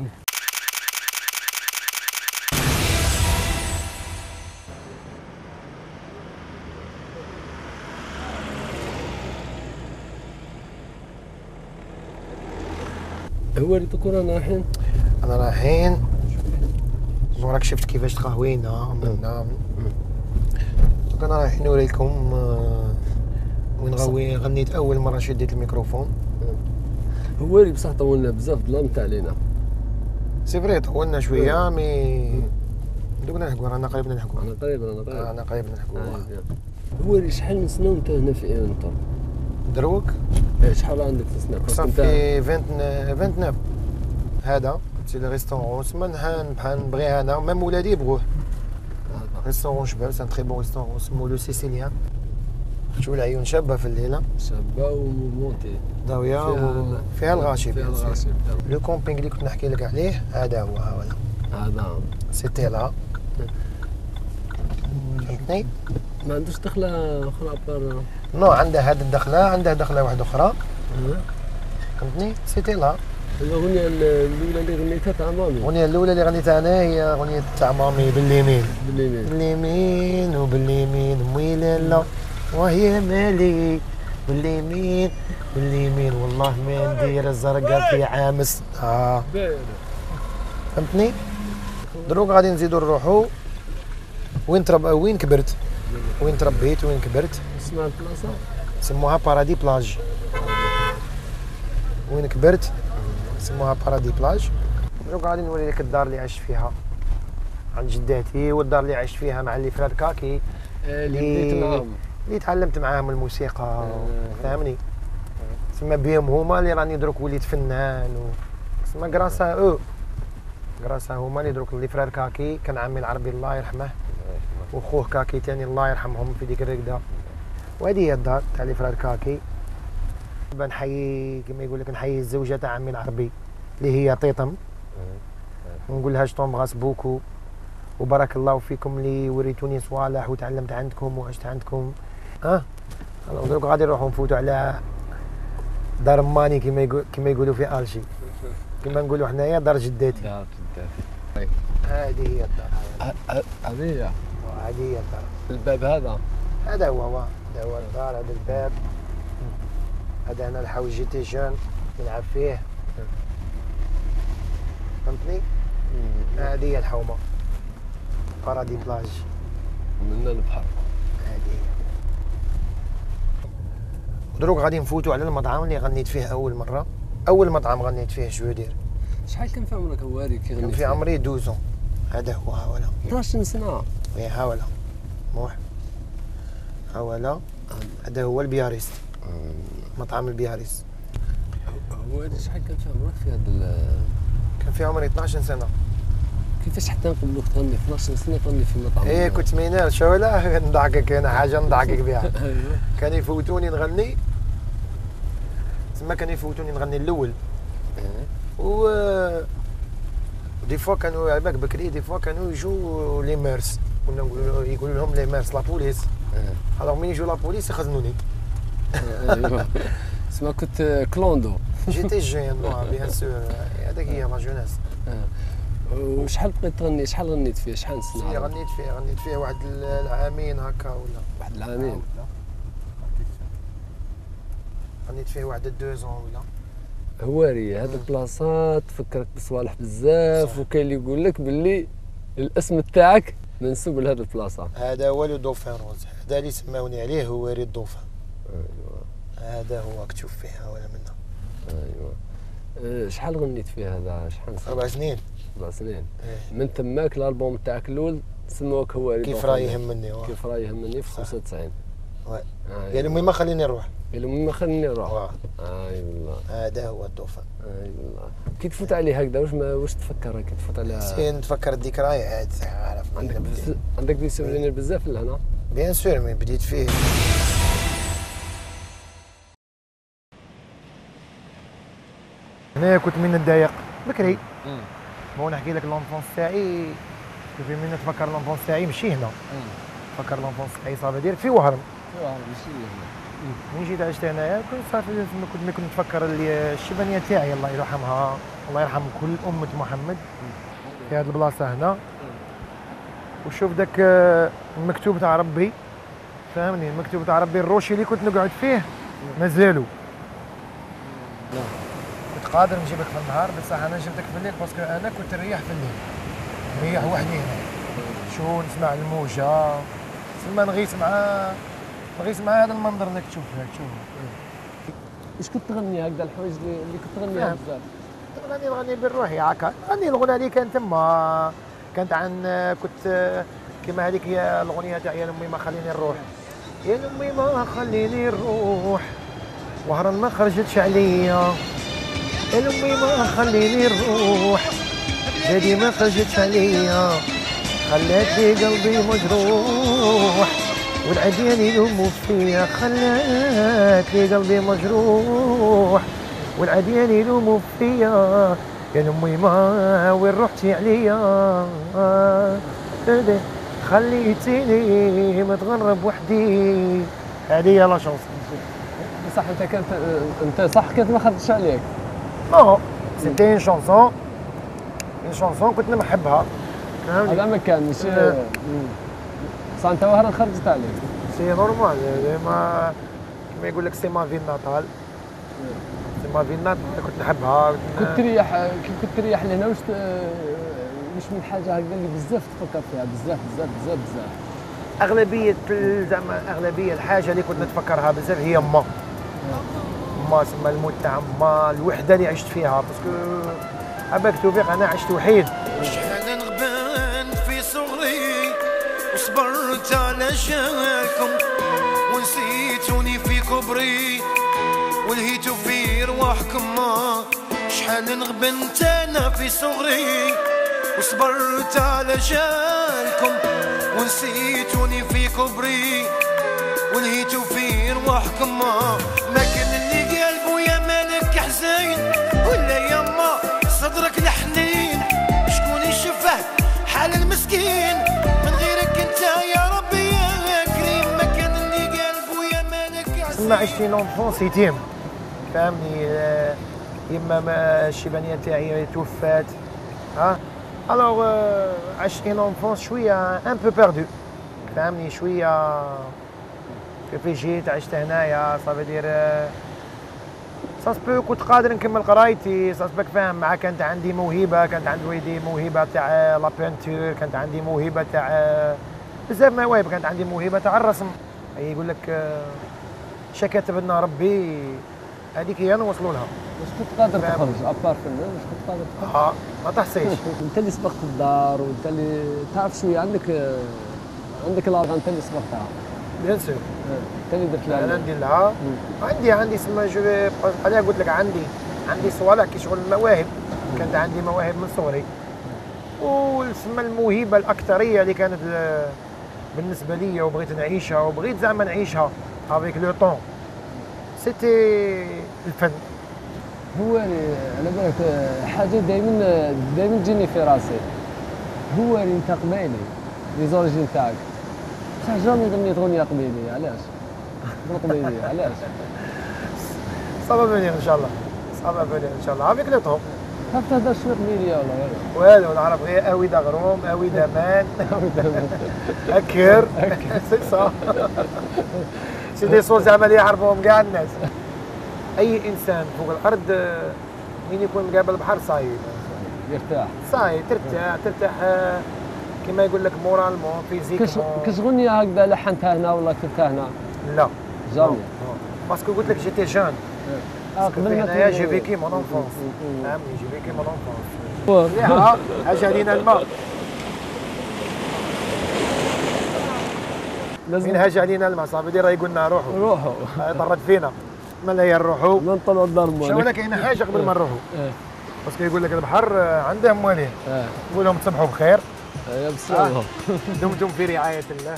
هو اللي تقول انا رايحين انا رايحين وراك شفت كيفاش تقهوينا منا كنا رايحين نوريكم وين غوي غنيت اول مره شديت الميكروفون. هو اللي بصح طولنا بزاف ظلام تاع علينا. سي فري طولنا شويه مي دوكنا نحكوا رانا قريب نحكوا. انا قريب انا قريب انا قريب نحكوا. هو اللي شحال من سنه وانت هنا في انتر؟ دروك شحال عندك في سنه؟ صافي تسعة وعشرين هذا سي لي ريستورون سما بحال نبغي انا ميم ولادي يبغوه. ريستورون شباب سان تري بون ريستورون سمو لو سيسيليان. شوف العيون شابه في الليله شابه ومونتي ضاويه وفيها الغاشي. فيها الغاشي. لو كومبينغ اللي كنت نحكي لك عليه هذا هو ها ولا هذا سيتي لا. فهمتني؟ ما عندوش دخله اخرى بار نو عنده هذه الدخله عنده دخله واحده اخرى. فهمتني؟ سيتي لا. الاغنيه الاولى اللي غنيتها تاع مامي. الاغنيه الاولى اللي غنيتها انا هي اغنيه تاع مامي باليمين. باليمين باليمين وباليمين مويلالا وهي مالي باليمين باليمين والله ما ندير الزرقاء في عامس. اه فهمتني؟ دروك غادي نزيدو نروحو وين ترب وين كبرت وين تربيت وين كبرت. اسمها البلاصه سموها بارادي بلاج. وين كبرت سموها بارادي بلاج. دروك غادي نوري لك الدار اللي عشت فيها عند جداتي والدار اللي عشت فيها مع اللي فراد كاكي اللي بديت معاهم اللي تعلمت معاهم الموسيقى. فهمني؟ تسمى بهم هما اللي راني دروك وليت فنان و تسمى كراسا او كراسا هما اللي دروك اللي فراد كاكي كان عمي العربي الله يرحمه وخوه كاكي تاني الله يرحمهم في ديك الرقده. وهذه هي الدار تاع اللي فراد كاكي. نحيي كما يقول لك نحيي الزوجه تاع عمي العربي اللي هي طيطم ونقول لها جتون بغاس بوكو وبارك الله فيكم اللي وريتوني صوالح وتعلمت عندكم وعشت عندكم. اه دروك غادي نروحوا نفوتوا على دار ماني كما يقول كما يقولوا في الجي كما نقولوا حنايا دار جداتي. دار جداتي هذه هي الدار. هذه هي هذه هي الدار. الباب هذا هذا هو هو هذا هو الدار. هذا الباب هذا انا الحوش جيتي جون نلعب فيه. فهمتني؟ هذه هي الحومه بارادي بلاج من البحر. هذه هي. دروك غادي نفوتوا على المطعم اللي غنيت فيه اول مره. اول مطعم غنيت فيه شو دير. شحال كان في عمرك هواري كي غنيت؟ كان في عمري دوزون. هذا هو ها ولا اثناش سنه. وي ها ولا موح اولا هذا هو البياريس، مطعم البياريس. هو هذا شحال كان فيه عمرك في هذا؟ كان في عمري اثناش سنه. كيفاش حتى نقبلوك تغني في اثناش سنه تغني في مطعم؟ ايه كنت مينال شو لا نضحكك انا حاجه نضحكك بها. كان يفوتوني نغني تما، كان يفوتوني نغني الاول. و دي فوا كانوا على بالك بكري، دي فوا كانوا يجوا لي ميرس، كنا نقولوا يقولوا لهم لي ميرس لا بوليس. الوغ مين يجوا لا بوليس يخزنوني. ايوا تسمى كنت كلوندو. جيتي جين بيان سور، هذاك هي لا جوناس. وشحال بقيت تغني؟ شحال غنيت فيه؟ شحال سنه؟ غنيت فيه غنيت فيه واحد العامين هكا ولا واحد العامين. غنيت فيه واحد دوزون ولا. هواري هاد البلاصات تفكرك بصوالح بزاف، وكاين اللي يقول لك باللي الاسم تاعك منسوب لهاد البلاصه. هذا هو لو دوفان روز، هذا اللي سماوني عليه هواري الدوفان. ايوا هذا هو كتشوف فيه ولا منه. ايوا أه شحال غنيت فيه هذا؟ شحال سنه؟ اربع سنين. اربع سنين. إيه. من تماك الالبوم تاعك الاول سموك هواري كيف راه يهمني. كيف راه يهمني في خمسة وتسعين. وي قال لي ما خليني نروح. قال لي ما خليني نروح. اي والله هذا هو الدوفان. اي والله. كي تفوت عليه هكذا واش ما واش تفكر كي تفوت على سي نتفكر الذكريات. عارف عندك بز... عندك دي سوفينير بزاف لهنا؟ بيان سور من بديت فيه. هنايا كنت من نتضايق بكري. بون نحكي لك لونفونس تاعي، كيف من نتفكر لونفونس تاعي ماشي هنا. نتفكر لونفونس تاعي صافي دير في وهران. في وهران ماشي هنا. من جيت عشت هنايا كنت صافي كنت كنت نتفكر اللي الشبانيه تاعي الله يرحمها، الله يرحم كل أمة محمد في هذه البلاصه هنا. وشوف داك المكتوب تاع ربي، فهمني المكتوب تاع ربي، الروشي اللي كنت نقعد فيه مازالو. كنت قادر نجيبك في النهار بصح انا جبتك في الليل باسكو انا كنت نريح في الليل، نريح وحدي هنا، شو نسمع الموجه تما نغيس مع نغيس مع هذا المنظر اللي تشوف تشوف. واش كنت تغني هكذا الحوايج اللي كنت تغنيها بزاف؟ كنت نغني نغني بالروحي هكا، نغني الاغنيه اللي كانت تما كانت عن كنت كيما هذيك هي الاغنيه تاع يا امي ما خليني نروح، يا امي ما خليني نروح وهران ما خرجتش عليا، يا امي ما خليني نروح زادي ما خرجتش عليا، خلات لي قلبي مجروح والعديان يلوموا فيا، خلات لي قلبي مجروح والعديان يلوموا فيا، يا امي ما وين رحتي عليا، خليتيني متغرب وحدي. هذه هي لا شونس. بصح انت كانت انت صح كانت ما خرجتش عليك. نو سيتي اون شونسون، اون شونسون كنت نحبها. هذا ما كان ماشي صح انت وهران خرجت عليك. سي نورمال ما كيما يقول لك سي ما في ناتال، سي ما في ناتال كنت نحبها. كنت تريح كي كنت تريح لهنا واش واش من حاجه هكذا اللي بزاف تفكر فيها بزاف بزاف بزاف بزاف؟ اغلبيه زعما اغلبيه الحاجه اللي كنت نتفكرها بزاف هي ما ما سما الموت تاع ما، الوحده اللي عشت فيها باسكو عباك توفيق انا عشت وحيد. شحال نغبن في صغري وصبرت على جالكم ونسيتوني في كبري ولهيتوا في رواحكم، شحال نغبنت انا في صغري وصبرت على جالكم ونسيتوني في كبري ولهيتوا في رواحكم، ما كان اللي قلبو يا مالك حزين ولا يما صدرك الحنين، شكون يشفه حال المسكين من غيرك انت يا ربي يا كريم، ما كان اللي قلبو يا مالك حزين. ما عشت لونفونس يتيم فهمني، يما ما الشيبانيه تاعي توفات ها، الوغ عشت لونفونس شويه ان بو بيردو فهمني، شويه كيف جيت عشت هنايا صافي دير ساسبو كنت قادر نكمل قرايتي، ساسبك فاهم مع كانت عندي موهبه، كانت عند والدي موهبه تاع لا بينتور، كانت عندي موهبه تاع بزاف مواهب، كانت عندي موهبه تاع الرسم، يقول لك شا كاتب لنا ربي هذيك هي نوصلوا لها. واش كنت قادر تخرج ابار فنان؟ واش كنت قادر تخرج؟ اه ما تحسيش. انت اللي سبقت الدار وانت اللي تعرف شويه عندك عندك لاغا انت اللي صبغتها؟ بيان سور. انت اللي درت لها؟ انا ندير لها. عندي عندي سما جو انا قلت لك عندي عندي صوالح كي شغل المواهب. كانت عندي مواهب من صغري. وسما الموهبه الاكثريه اللي كانت بالنسبه لي وبغيت نعيشها وبغيت زعما نعيشها افيك لو طون سيتي الفن. هو على بالك حاجه دائما دائما تجيني في راسي، هو اللي انت قبيلي لي زوريجين تاعك بصح جامي غنيت اغنيه قبيليه، علاش؟ قبيليه علاش؟ صافا فينير ان شاء الله، صافا فينير ان شاء الله افيك لو طون. ما تهضرش شويه قبيليه ولا والو؟ نعرف غير اوي دغروم اوي دمان اكر سي صا سي دي صوت زعما اللي يعرفوهم كاع الناس. اي انسان فوق الارض من يكون مقابل البحر صاي يرتاح، صاي ترتاح ترتاح كما يقول لك مورالمون فيزيكمون. كاش غنيه هكذا لحنتها هنا ولا كتبتها هنا؟ لا جامي باسكو قلت لك جيتي جون. قبل ما هنايا جي فيكي مون انفونس، فهمني جي فيكي مون انفونس. حاجه علينا الماء، من هاج علينا الماء صافي دي راه يقولنا روحوا روحوا ضرت فينا مالا هي نروحوا ما نطلعوا الدار مالك. شو كاينه حاجه قبل ما نروحوا باسكو يقول لك البحر عنده مواليه. نقول لهم تصبحوا بخير. يا بالسلامه. دمتم في رعايه الله.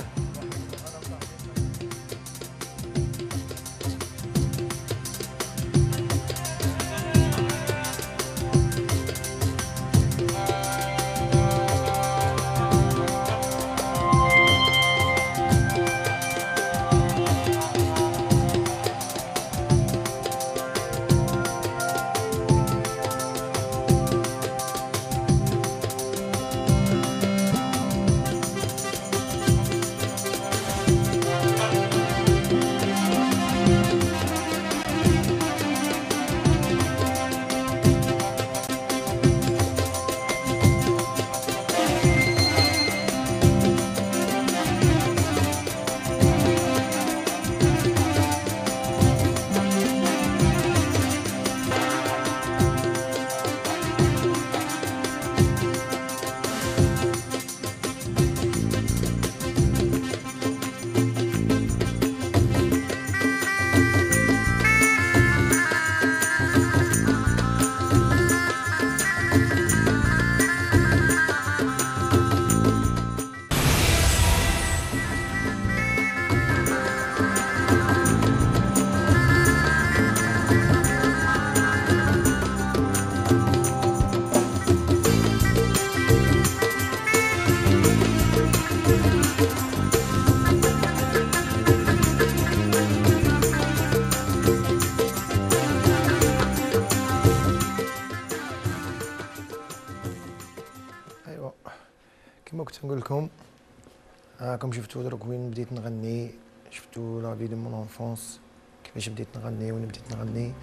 كما كنت نقول لكم راكم شفتوا دروك وين بديت نغني، شفتوا لا في دو مون انفونس كيفاش بديت نغني وين بديت نغني.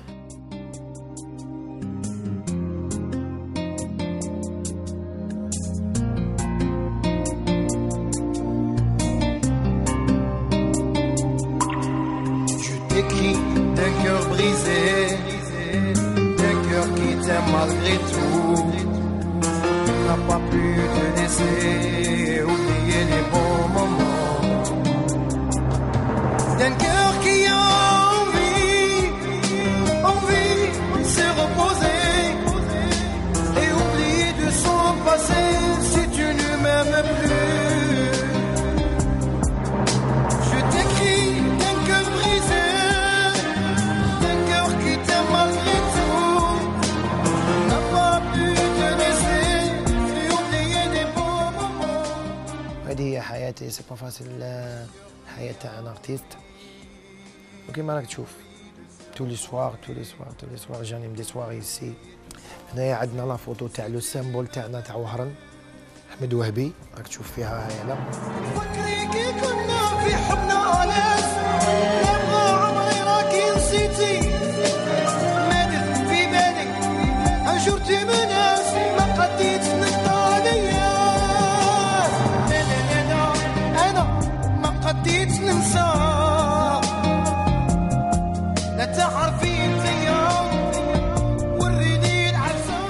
Écrit d'un cœur brisé, d'un cœur qui t'aime malgré tout, n'a pas pu te laisser oublier les bons moments, d'un cœur qui a envie, envie de se reposer et oublier de son passé si tu ne m'aimes plus. Je t'écris d'un cœur brisé, هذه هي حياتي. سي با فاسيل الحياة تاع ان ارتيست، وكيما راك تشوف تو لي سوار تو لي سوار تو لي سوار جانيم دي سوار يسي. هنايا عندنا لا فوتو تاع لو سيمبول تاعنا تاع وهران احمد وهبي، راك تشوف فيها هاي لا فكري كي كنا في حبنا ناس يبغى عمري راكي نسيتي مادت في بالك انشرتي من ناس ما قديت نطاليا لا لا لا لا انا ما قديت ننسى لا تعرفي انتيا وريني العزة.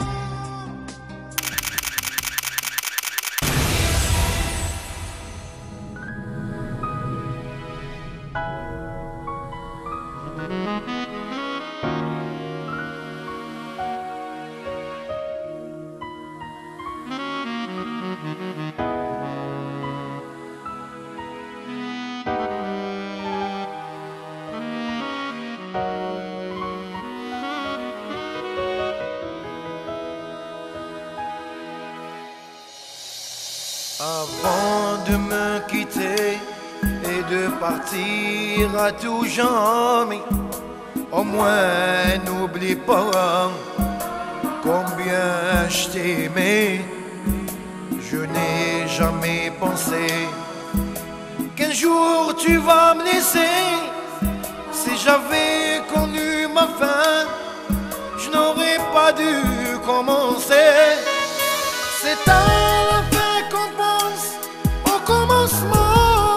Avant de me quitter et de partir à tout jamais, au moins n'oublie pas combien je t'aimais. Je n'ai jamais pensé qu'un jour tu vas me laisser. Si j'avais connu ma fin, je n'aurais pas dû commencer. C'est à la fin qu'on pense au commencement.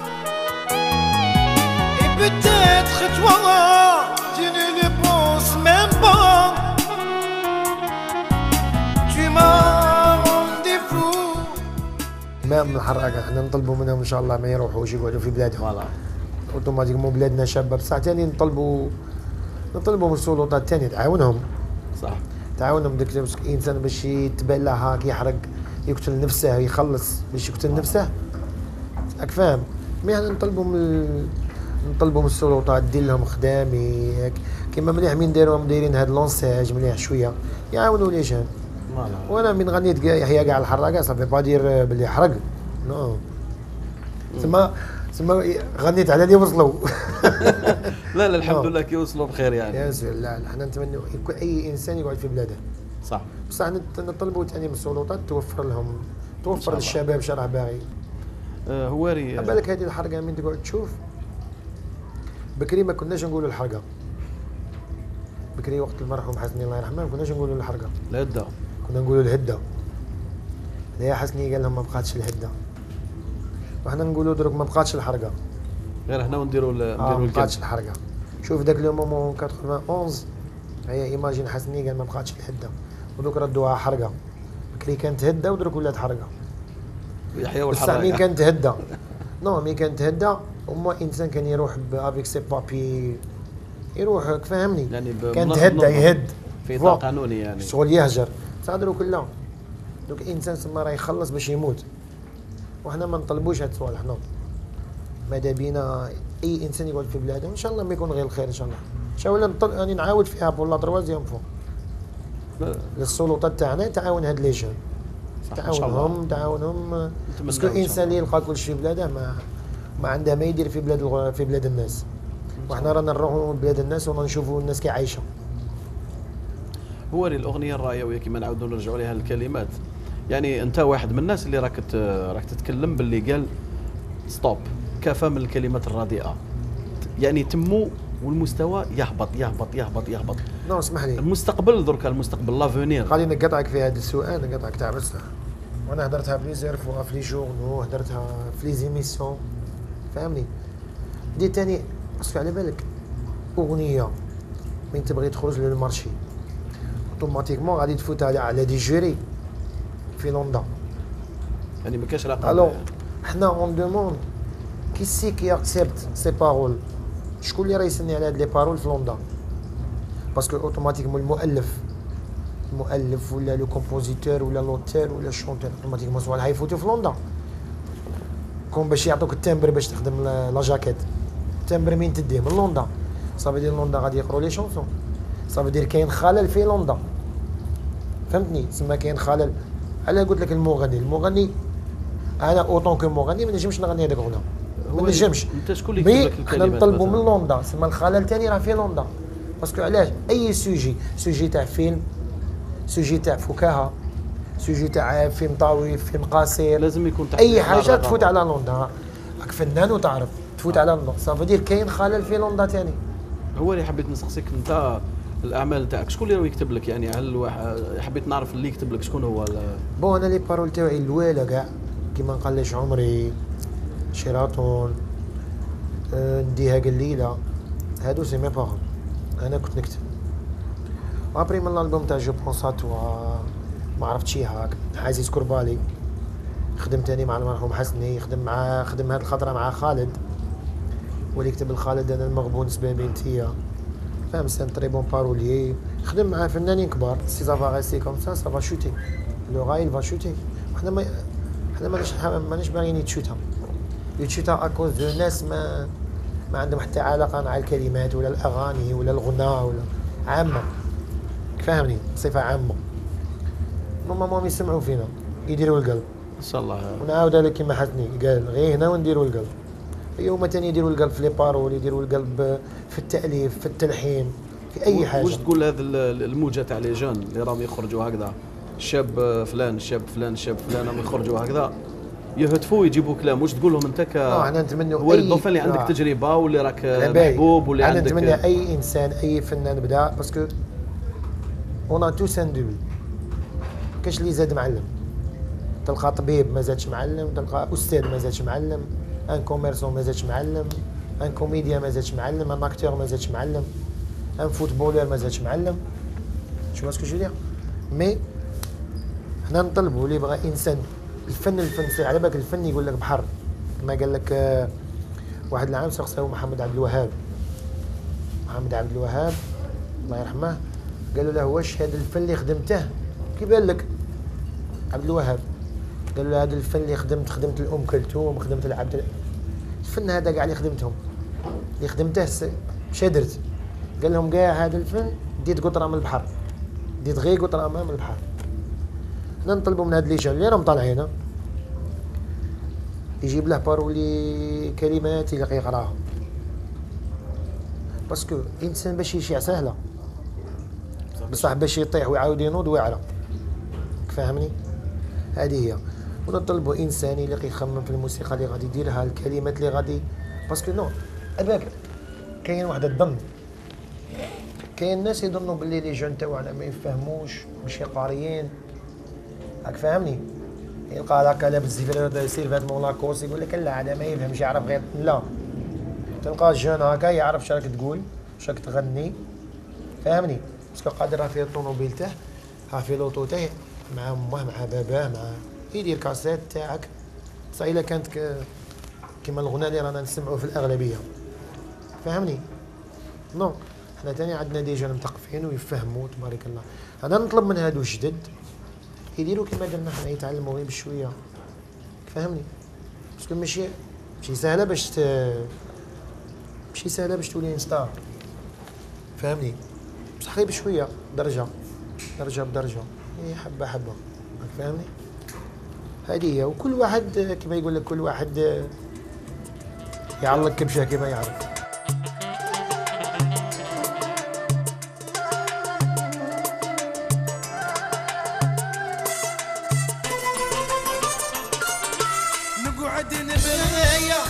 Et peut-être toi, tu ne le penses même pas. Tu m'as rendu fou. ما من الحراقه احنا نطلبوا منهم ان شاء الله ما يروحوش يقعدوا في بلادهم. فوالا اوتوماتيكمون بلادنا شابه بصح ثاني نطلبوا نطلبوا من السلطات الثانيه تعاونهم. صح. تعاونهم ديك الانسان باش يتبان له هاك يحرق يقتل نفسه يخلص باش يقتل نفسه. راك فاهم؟ مي احنا نطلبوا من نطلبوا من السلطات دير لهم خدام ياك كيما مليح مين داروهم دايرين هاد لونساج مليح شويه يعاونوا لي جان. فوالا وانا من غنيت كاع يحيى كاع الحراقه صافي با دير باللي حرق نو تما تما غنيت على اللي وصلوا. لا لا الحمد لله كي وصلوا بخير يعني. يا سيدي لا لا احنا نتمنوا يكون اي انسان يقعد في بلاده. صح. بصح نطلبوا ثاني من السلطات توفر لهم توفر للشباب شرح باغي. آه هواري على بالك هذه الحرقه من تقعد تشوف بكري ما كناش نقولوا الحرقه. بكري وقت المرحوم حسني الله يرحمه ما كناش نقولوا الحرقه. الهده. كنا نقولوا الهده. يا حسني قال لهم ما بقاتش الهده. وحنا نقولوا دروك ما بقاتش الحرقه. غير هنا ونديروا نديروا آه ما بقاتش الكلب. الحرقه. شوف ذاك لو مومون واحد وثمانين هي ايماجين حسني قال ما بقاتش الهده ودوك ردوها حرقه. بكري كانت هده ودروك ولات حرقه. يحيى بصح والحراقه. مي كانت هده نو مي كانت هده وما انسان كان يروح افيك سي بابي يروح فهمني يعني كانت هده يهد في اطار قانوني يعني. شغل يهجر بصح دروك لا دوك انسان سما راه يخلص باش يموت. وحنا ما نطلبوش هاد الصوالح نو ماذا بينا اي انسان يقعد في بلاده ان شاء الله ما يكون غير الخير ان شاء الله. ان شاء الله نطل... يعني نعاود فيها بور لا تروازيام فوا للسلطات تاعنا تعاون هاد لي جون تعاونهم تعاونهم باسكو الانسان اللي يلقى كل شيء في بلاده ما ما عنده ما يدير في بلاد الغ... في بلاد الناس. وحنا رانا نروحوا بلاد الناس ونشوفوا الناس كي عايشه. هو الاغنيه الرايويه كما نعاودوا نرجعوا لها الكلمات يعني انت واحد من الناس اللي راك راك تتكلم باللي قال ستوب كفى من الكلمات الرديئه يعني تمو والمستوى يهبط يهبط يهبط يهبط. نو اسمح لي المستقبل درك المستقبل لافونير. خليني نقطعك في هذا السؤال نقطعك تاع بس وانا هدرتها بليزير فوا في لي جورنو هدرتها في لي زيميسيون فهمني. دي تاني باسكو على بالك اغنيه من تبغي تخرج للمارشي اوتوماتيكمون غادي تفوت على على دي جوري في لوندا يعني ما كاش رقم. الوغ حنا اون دوموند كي سي كي اكسبت سي بارول شكون اللي راه يسني على هاد لي بارول في لوندا باسكو اوتوماتيكمون المؤلف المؤلف ولا لو كومبوزيتور ولا لوتير ولا الشونتور اوتوماتيكمون صوالح يفوتوا في لوندا كون باش يعطوك التمبر باش تخدم لا جاكيت التمبر مين تديه من لوندا صافي دير لوندا غادي يقروا لي شونسون صافي دير كاين خلل في لوندا فهمتني تسمى كاين خلل. على قلت لك المغني المغني انا اوطون كو مغني ما نجمش نغني هذاك الغنى ما نجمش. انت شكون اللي يكتب لك الكلمات؟ حنا نطلبوا من لوندا تسمى الخلل ثاني راه في لوندا باسكو علاش اي سوجي سوجي تاع فيلم سوجي تاع فكاهه سوجي تاع فيلم طاوي فيلم قصير لازم يكون اي حاجه تفوت على لوندا راك فنان وتعرف تفوت على لوندا صافي دير كاين خلل في لوندا ثاني. هو اللي حبيت نسقسيك انت الاعمال تاعك شكون اللي يكتب لك يعني هل واحد حبيت نعرف اللي يكتب لك شكون هو؟ بون انا لي بارول تاعي الاولى كاع كيما نقلش عمري شيراتون أه نديها قليله هادو سي مي بارول انا كنت نكتب. ابري من الالبوم تاع جو بونس ا توا ما عرفتش هاك عزيز كربالي خدمت ثاني مع المرحوم حسني خدم مع خدم هاد الخطره مع خالد واللي يكتب الخالد انا المغبون سبابي انتيا فهم سان تري بون باروليي خدم مع فنانين كبار سي سافا ريستي كوم سا سافا شوتي لو غايل فا شوتي وحنا ما حنا ماناش ماناش باغيين يتشوتها يتشوتها اكوز دو ناس ما ما عندهم حتى علاقه مع الكلمات ولا الاغاني ولا الغناء ولا عامه فاهمني بصفه عامه نورمالمون يسمعوا فينا يديروا القلب ان شاء الله. ونعاود لك كيما حسني قال غير هنا ونديروا القلب. هما ثاني يديروا القلب في لي بارول، يديروا القلب في التاليف، في التلحين، في اي حاجه. واش تقول هذه الموجه تاع لي جون اللي راهم يخرجوا هكذا، الشاب فلان الشاب فلان الشاب فلان راهم يخرجوا هكذا يهتفوا يجيبوا كلام، واش تقول لهم انت ك احنا نتمنوا هو الدوفان اللي عندك تجربه واللي راك محبوب واللي عندك. انا نتمنى اي انسان اي فنان بدا باسكو اون تو سان دوبل. كاش اللي زاد معلم، تلقى طبيب ما زادش معلم، تلقى استاذ ما زادش معلم، ان كوميرسون ما زادش معلم، ان كوميديا ما زادش معلم، ان اكتور ما زادش معلم، ان فوتبولر ما زادش معلم. شو باسكو جو دير مي حنا نطلبوا اللي بغى انسان الفن الفن سي على بالك الفن يقول لك بحر. كما قال لك آه واحد العام سقساو محمد عبد الوهاب، محمد عبد الوهاب الله يرحمه، قالوا له واش هذا الفن اللي خدمته كي بان لك عبد الوهاب؟ قالوا له هذا الفن اللي خدمت خدمت الام كلثوم، خدمت العبد الفن هذا كاع اللي خدمتهم اللي خدمته مش درت. قال لهم كاع هذا الفن ديت قطره من البحر، ديت غير قطره من البحر. حنا نطلبوا من هاد لي جون اللي راهم طالعين يجيب له بارولي كلمات اللي يقراها، باسكو الانسان باش يشيع سهله بصح باش يطيح ويعاود ينوض ويعرى. فاهمني؟ هذه هي. ونطلبوا انسان اللي يخمم في الموسيقى اللي غادي يديرها، الكلمات اللي غادي باسكو نو هذاك كاين واحد الظن، كاين الناس يظنوا باللي لي جون تاعنا ما يفهموش ماشي قاريين، راك فاهمني؟ يلقى هكا لابس سيرفات مون لاكوس يقول لك لا هذا ما يفهمش يعرف غير لا. تلقى جون هكا يعرف شراك تقول شراك تغني، فاهمني؟ باسكو قادر في الطوموبيل تاعه، ها في لوطو تاعه مع امه مع باباه مع يدير كاسيت تاعك. بصح الا كانت كيما الغناء اللي رانا نسمعوه في الاغلبيه، فاهمني؟ نو حنا ثاني عندنا ديجا مثقفين ويفهموا تبارك الله. انا نطلب من هادو الجدد يديروا كيما درنا حنا، يتعلموا غير بشويه، فاهمني؟ باسكو ماشي ماشي سهله باش ت... ماشي سهله باش تولي ستار، فاهمني؟ بصح غير بشويه، درجه درجه بدرجه، يعني حبه حبه، فاهمني؟ هذه هي. وكل واحد كما يقول لك كل واحد يعلق كبشه كما يعرف. نقعد نبيا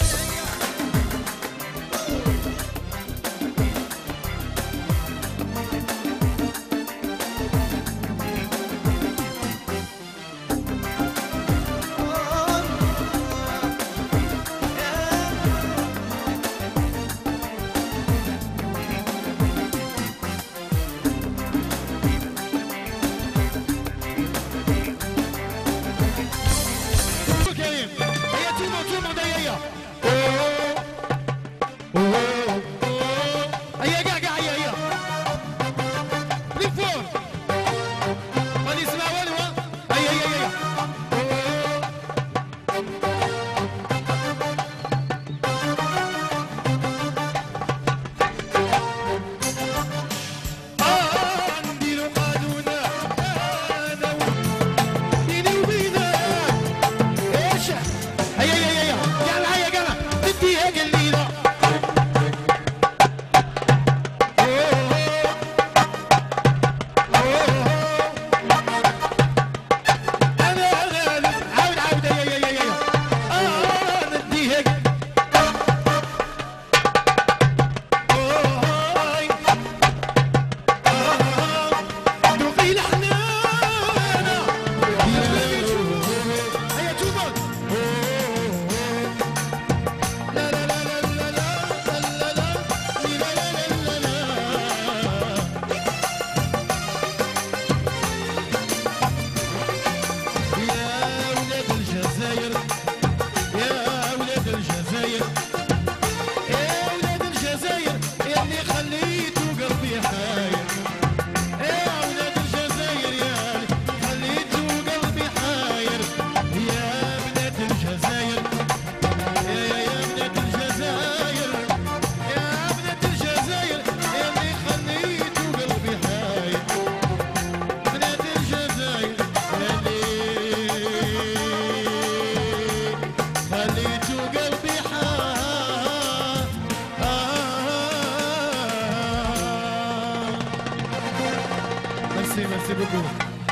ميرسي ميرسي بوكو.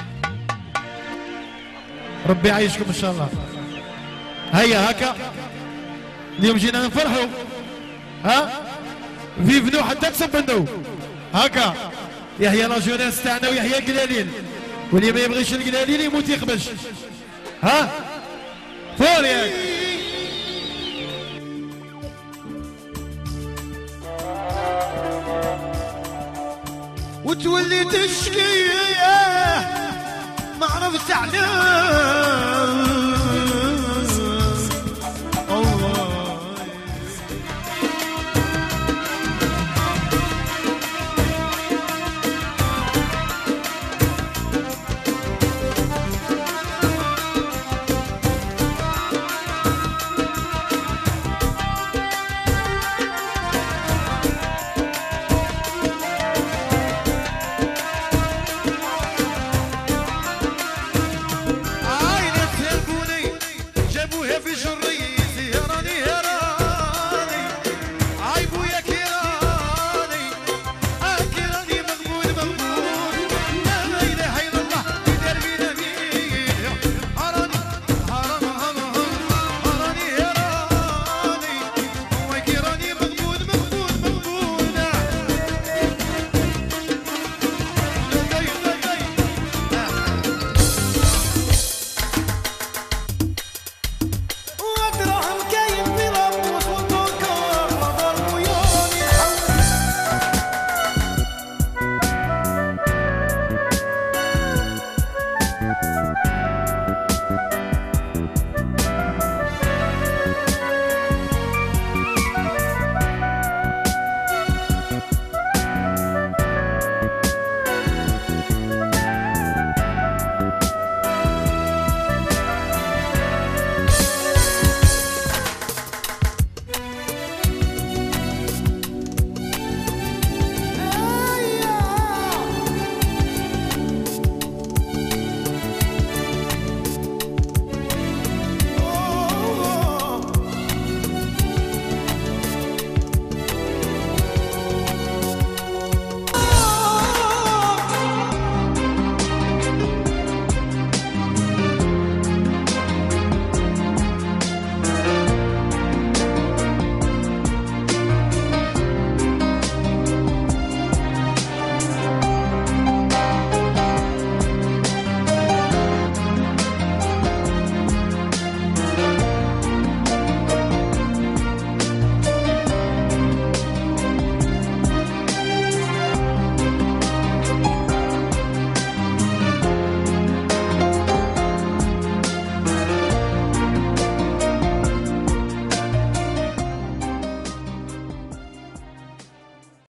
ربي يعيشكم ان شاء الله. هيا هكا اليوم جينا نفرحوا، ها فيفنو حتى تسبنو هكا. يحيى لا جونيس تاعنا ويحيى القلالين، واللي ما يبغيش القلالين يموت يخبش. ها فور ياك. وتولي تشكي ما عرفت عليه